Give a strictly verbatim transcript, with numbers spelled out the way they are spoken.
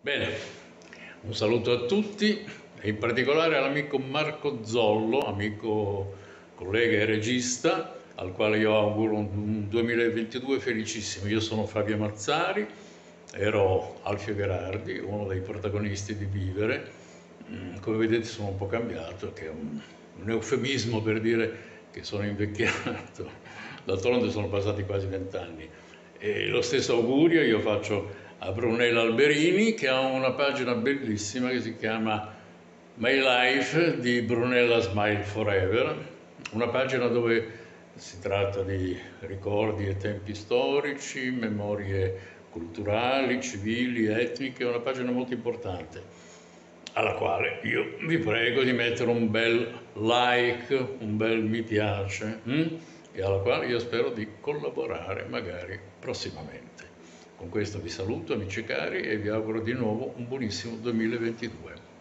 Bene, un saluto a tutti e in particolare all'amico Marco Zollo, amico, collega e regista, al quale io auguro un duemilaventidue felicissimo. Io sono Fabio Mazzari, ero Alfio Gherardi, uno dei protagonisti di Vivere. Mm, Come vedete sono un po' cambiato, che è un, un eufemismo per dire che sono invecchiato. D'altronde sono passati quasi vent'anni. E lo stesso augurio io faccio a Brunella Alberini, che ha una pagina bellissima che si chiama My Life di Brunella Smile Forever, una pagina dove si tratta di ricordi e tempi storici, memorie culturali, civili, etniche, una pagina molto importante alla quale io vi prego di mettere un bel like, un bel mi piace, hm? E alla quale io spero di collaborare magari prossimamente. Con questo vi saluto amici cari e vi auguro di nuovo un buonissimo duemilaventidue.